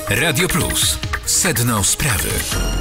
Radio Plus. Sedno sprawy.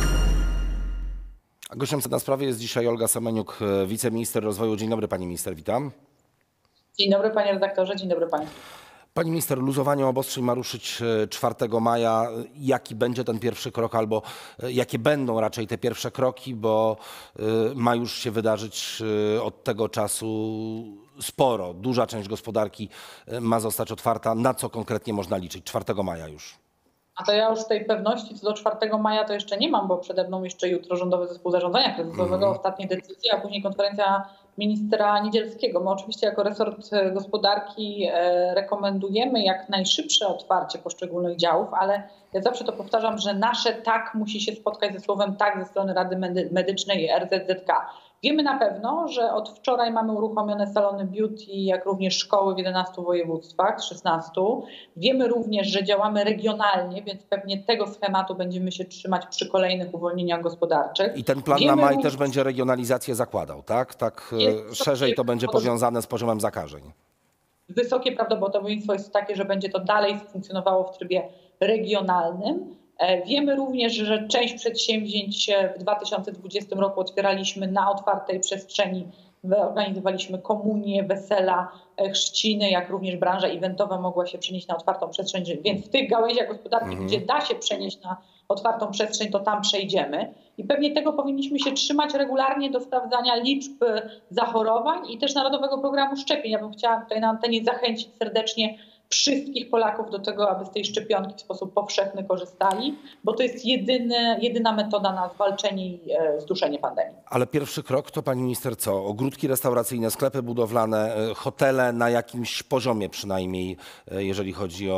Gościem Sedna Sprawy jest dzisiaj Olga Semeniuk, wiceminister rozwoju. Dzień dobry pani minister, witam. Dzień dobry panie redaktorze, dzień dobry państwu. Pani minister, luzowanie obostrzeń ma ruszyć 4 maja. Jaki będzie ten pierwszy krok albo jakie będą raczej te pierwsze kroki, bo ma już się wydarzyć od tego czasu sporo. Duża część gospodarki ma zostać otwarta. Na co konkretnie można liczyć 4 maja już? A to ja już tej pewności co do 4 maja to jeszcze nie mam, bo przede mną jeszcze jutro Rządowy Zespół Zarządzania Kryzysowego, ostatnie decyzje, a później konferencja ministra Niedzielskiego. My oczywiście jako resort gospodarki rekomendujemy jak najszybsze otwarcie poszczególnych działów, ale ja zawsze to powtarzam, że nasze tak musi się spotkać ze słowem tak ze strony Rady Medycznej i RZZK. Wiemy na pewno, że od wczoraj mamy uruchomione salony beauty, jak również szkoły w 11 województwach, 16. Wiemy również, że działamy regionalnie, więc pewnie tego schematu będziemy się trzymać przy kolejnych uwolnieniach gospodarczych. I ten plan na maj też będzie regionalizację zakładał, tak? Tak szerzej to będzie powiązane z poziomem zakażeń. Wysokie prawdopodobieństwo jest takie, że będzie to dalej funkcjonowało w trybie regionalnym. Wiemy również, że część przedsięwzięć w 2020 roku otwieraliśmy na otwartej przestrzeni. Organizowaliśmy komunie, wesela, chrzciny, jak również branża eventowa mogła się przenieść na otwartą przestrzeń. Więc w tych gałęziach gospodarki, gdzie da się przenieść na otwartą przestrzeń, to tam przejdziemy. I pewnie tego powinniśmy się trzymać regularnie do sprawdzania liczb zachorowań i też Narodowego Programu Szczepień. Ja bym chciała tutaj na antenie zachęcić serdecznie wszystkich Polaków do tego, aby z tej szczepionki w sposób powszechny korzystali, bo to jest jedyna metoda na zwalczenie i zduszenie pandemii. Ale pierwszy krok to pani minister co? Ogródki restauracyjne, sklepy budowlane, hotele na jakimś poziomie przynajmniej, jeżeli chodzi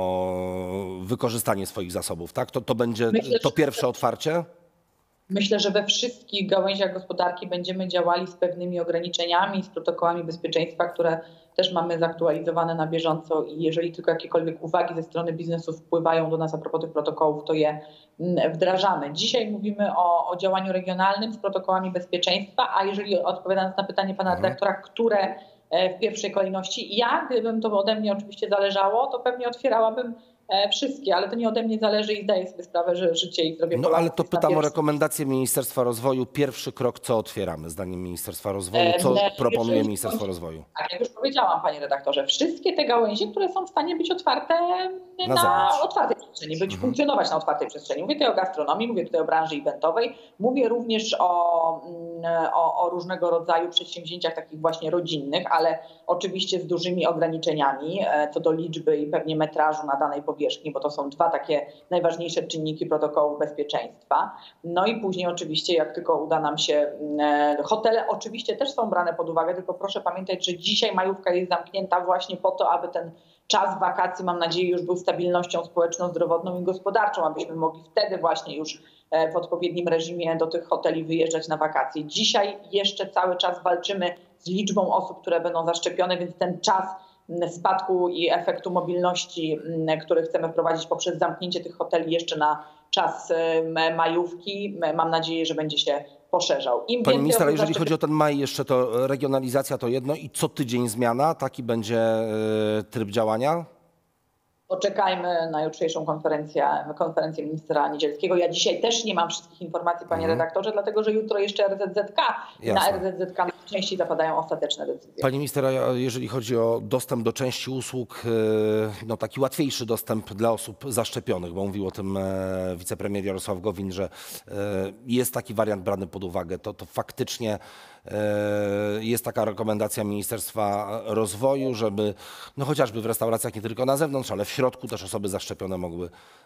o wykorzystanie swoich zasobów, tak? To będzie to pierwsze otwarcie? Myślę, że we wszystkich gałęziach gospodarki będziemy działali z pewnymi ograniczeniami, z protokołami bezpieczeństwa, które też mamy zaktualizowane na bieżąco i jeżeli tylko jakiekolwiek uwagi ze strony biznesu wpływają do nas a propos tych protokołów, to je wdrażamy. Dzisiaj mówimy o działaniu regionalnym z protokołami bezpieczeństwa, a jeżeli odpowiadając na pytanie pana redaktora, które w pierwszej kolejności, gdybym to ode mnie oczywiście zależało, to pewnie otwierałabym wszystkie, ale to nie ode mnie zależy i zdaję sobie sprawę, że życie i zdrowie Polaków. No ale to pytam o rekomendacje Ministerstwa Rozwoju. Pierwszy krok, co otwieramy zdaniem Ministerstwa Rozwoju? Co proponuje Ministerstwo Rozwoju? Tak, jak już powiedziałam panie redaktorze, wszystkie te gałęzie, które są w stanie być otwarte na otwartej przestrzeni, funkcjonować na otwartej przestrzeni. Mówię tutaj o gastronomii, mówię tutaj o branży eventowej, mówię również o różnego rodzaju przedsięwzięciach takich właśnie rodzinnych, ale oczywiście z dużymi ograniczeniami co do liczby i pewnie metrażu na danej powierzchni, bo to są dwa takie najważniejsze czynniki protokołu bezpieczeństwa. No i później oczywiście, jak tylko uda nam się, hotele oczywiście też są brane pod uwagę, tylko proszę pamiętać, że dzisiaj majówka jest zamknięta właśnie po to, aby ten czas wakacji, mam nadzieję, już był stabilnością społeczną, zdrowotną i gospodarczą, abyśmy mogli wtedy właśnie już w odpowiednim reżimie do tych hoteli wyjeżdżać na wakacje. Dzisiaj jeszcze cały czas walczymy z liczbą osób, które będą zaszczepione, więc ten czas spadku i efektu mobilności, który chcemy wprowadzić poprzez zamknięcie tych hoteli jeszcze na czas majówki, mam nadzieję, że będzie się poszerzał. Pani minister, jeżeli chodzi o ten maj, jeszcze to regionalizacja to jedno i co tydzień zmiana, taki będzie tryb działania? Poczekajmy na jutrzejszą konferencję ministra Niedzielskiego. Ja dzisiaj też nie mam wszystkich informacji, panie redaktorze, dlatego że jutro jeszcze RZZK. Na RZZK najczęściej zapadają ostateczne decyzje. Pani minister, jeżeli chodzi o dostęp do części usług, no taki łatwiejszy dostęp dla osób zaszczepionych, bo mówił o tym wicepremier Jarosław Gowin, że jest taki wariant brany pod uwagę, to faktycznie jest taka rekomendacja Ministerstwa Rozwoju, żeby no chociażby w restauracjach, nie tylko na zewnątrz, ale w środku też osoby zaszczepione mogły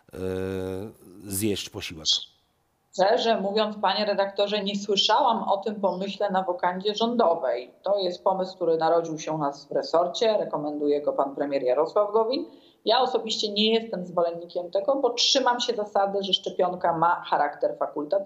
zjeść posiłek. Szczerze mówiąc, panie redaktorze, nie słyszałam o tym pomyśle na wokandzie rządowej. To jest pomysł, który narodził się u nas w resorcie, rekomenduje go pan premier Jarosław Gowin. Ja osobiście nie jestem zwolennikiem tego, bo trzymam się zasady, że szczepionka ma charakter fakultatywny.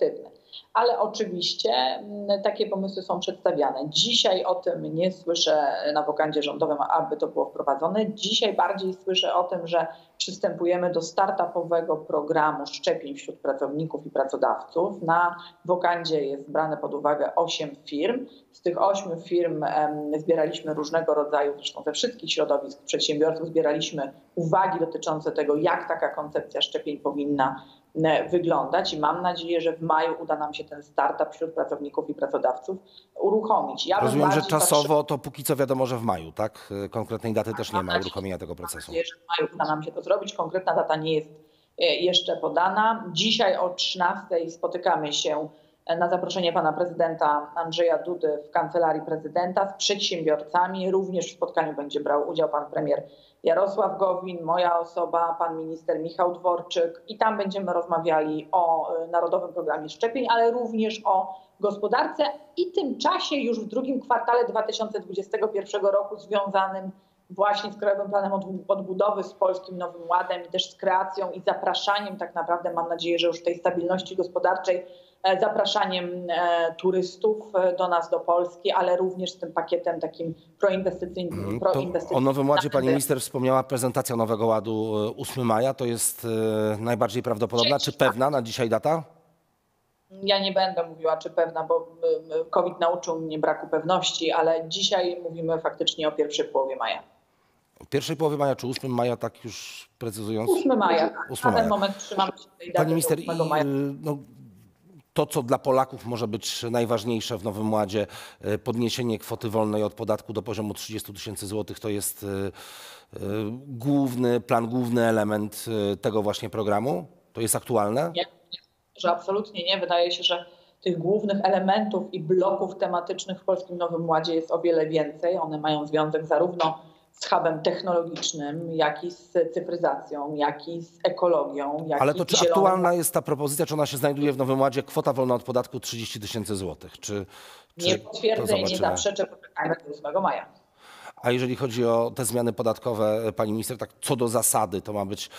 Ale oczywiście takie pomysły są przedstawiane. Dzisiaj o tym nie słyszę na wokandzie rządowym, aby to było wprowadzone. Dzisiaj bardziej słyszę o tym, że przystępujemy do startupowego programu szczepień wśród pracowników i pracodawców. Na wokandzie jest brane pod uwagę 8 firm. Z tych 8 firm zbieraliśmy różnego rodzaju, zresztą ze wszystkich środowisk przedsiębiorców, zbieraliśmy uwagi dotyczące tego, jak taka koncepcja szczepień powinna wyglądać i mam nadzieję, że w maju uda nam się ten startup wśród pracowników i pracodawców uruchomić. Rozumiem, że czasowo to póki co wiadomo, że w maju, tak? Konkretnej daty też nie ma uruchomienia tego procesu. Mam nadzieję, że w maju uda nam się to zrobić. Konkretna data nie jest jeszcze podana. Dzisiaj o 13:00 spotykamy się na zaproszenie pana prezydenta Andrzeja Dudy w kancelarii prezydenta z przedsiębiorcami. Również w spotkaniu będzie brał udział pan premier Jarosław Gowin, moja osoba, pan minister Michał Dworczyk i tam będziemy rozmawiali o Narodowym Programie Szczepień, ale również o gospodarce i tym czasie już w drugim kwartale 2021 roku związanym właśnie z Krajowym Planem Odbudowy, z Polskim Nowym Ładem i też z kreacją i zapraszaniem, tak naprawdę mam nadzieję, że już w tej stabilności gospodarczej, zapraszaniem turystów do nas, do Polski, ale również z tym pakietem takim proinwestycyjnym. O Nowym Ładzie pani minister wspomniała, prezentacja Nowego Ładu 8 maja. To jest najbardziej prawdopodobna, czy pewna na dzisiaj data? Ja nie będę mówiła, czy pewna, bo COVID nauczył mnie braku pewności, ale dzisiaj mówimy faktycznie o pierwszej połowie maja. W pierwszej połowie maja czy 8 maja, tak już precyzując? 8 maja, tak. 8 Na ten moment trzymamy się tej daty. Pani minister, maja. To, co dla Polaków może być najważniejsze w Nowym Ładzie, podniesienie kwoty wolnej od podatku do poziomu 30 000 złotych, to jest główny element tego właśnie programu? To jest aktualne? Nie, że absolutnie nie. Wydaje się, że tych głównych elementów i bloków tematycznych w Polskim Nowym Ładzie jest o wiele więcej. One mają związek zarówno z hubem technologicznym, jak i z cyfryzacją, jak i z ekologią. Ale to czy aktualna jest ta propozycja, czy ona się znajduje w Nowym Ładzie, kwota wolna od podatku 30 000 złotych? Nie potwierdzę i nie zaprzeczę, poczekajmy do 8 maja. A jeżeli chodzi o te zmiany podatkowe, pani minister, tak co do zasady, to ma być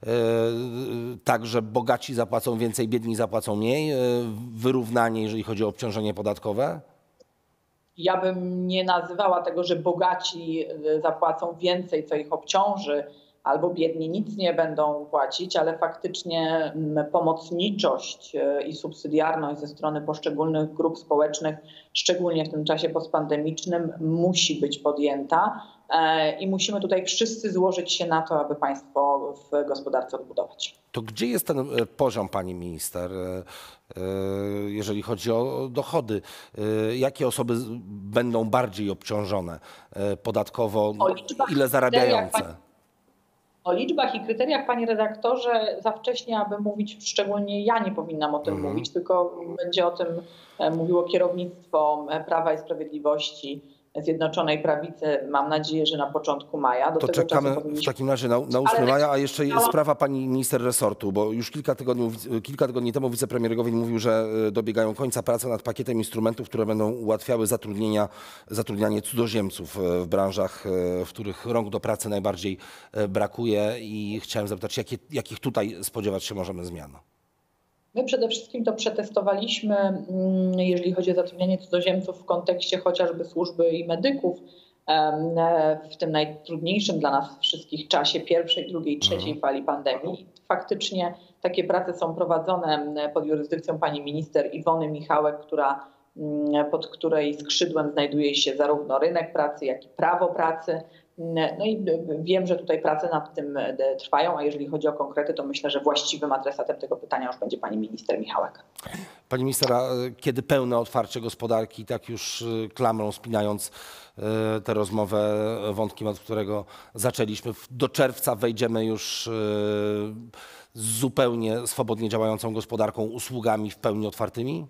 tak, że bogaci zapłacą więcej, biedni zapłacą mniej? Wyrównanie, jeżeli chodzi o obciążenie podatkowe? Ja bym nie nazywała tego, że bogaci zapłacą więcej, co ich obciąży, albo biedni nic nie będą płacić, ale faktycznie pomocniczość i subsydiarność ze strony poszczególnych grup społecznych, szczególnie w tym czasie postpandemicznym, musi być podjęta i musimy tutaj wszyscy złożyć się na to, aby państwo w gospodarce odbudować. To gdzie jest ten poziom, pani minister, jeżeli chodzi o dochody? Jakie osoby będą bardziej obciążone podatkowo, ile zarabiające? O liczbach i kryteriach, panie redaktorze, za wcześnie, aby mówić, szczególnie ja nie powinnam o tym mówić, tylko będzie o tym mówiło kierownictwo Prawa i Sprawiedliwości, Zjednoczonej Prawicy, mam nadzieję, że na początku maja. To czekamy w takim razie na 8 maja, a jeszcze jest sprawa pani minister resortu, bo już kilka tygodni temu wicepremier Gowin mówił, że dobiegają końca prace nad pakietem instrumentów, które będą ułatwiały zatrudnianie cudzoziemców w branżach, w których rąk do pracy najbardziej brakuje i chciałem zapytać, jakich tutaj spodziewać się możemy zmian? My przede wszystkim to przetestowaliśmy, jeżeli chodzi o zatrudnianie cudzoziemców w kontekście chociażby służby i medyków w tym najtrudniejszym dla nas wszystkich czasie pierwszej, drugiej, trzeciej fali pandemii. Faktycznie takie prace są prowadzone pod jurysdykcją pani minister Iwony Michałek, pod której skrzydłem znajduje się zarówno rynek pracy, jak i prawo pracy. No i wiem, że tutaj prace nad tym trwają, a jeżeli chodzi o konkrety, to myślę, że właściwym adresatem tego pytania już będzie pani minister Michałek. Pani minister, a kiedy pełne otwarcie gospodarki, tak już klamrą spinając tę rozmowę wątkiem, od którego zaczęliśmy, do czerwca wejdziemy już zupełnie swobodnie działającą gospodarką, usługami w pełni otwartymi?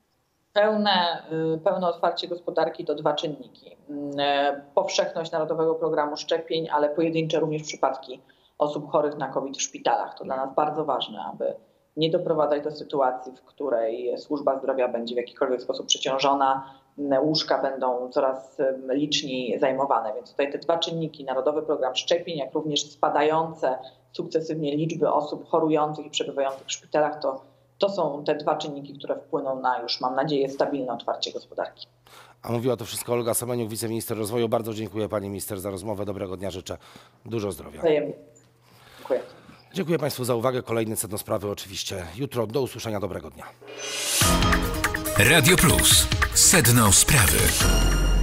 Pełne otwarcie gospodarki to 2 czynniki. Powszechność Narodowego Programu Szczepień, ale pojedyncze również przypadki osób chorych na COVID w szpitalach. To dla nas bardzo ważne, aby nie doprowadzać do sytuacji, w której służba zdrowia będzie w jakikolwiek sposób przeciążona, łóżka będą coraz liczniej zajmowane. Więc tutaj te 2 czynniki, Narodowy Program Szczepień, jak również spadające sukcesywnie liczby osób chorujących i przebywających w szpitalach, to To są te dwa czynniki, które wpłyną na już, mam nadzieję, stabilne otwarcie gospodarki. A mówiła to wszystko Olga Semeniuk, wiceminister rozwoju. Bardzo dziękuję pani minister za rozmowę. Dobrego dnia życzę. Dużo zdrowia. Wzajemnie. Dziękuję. Dziękuję państwu za uwagę. Kolejny Sedno Sprawy oczywiście jutro. Do usłyszenia. Dobrego dnia. Radio Plus. Sedno Sprawy.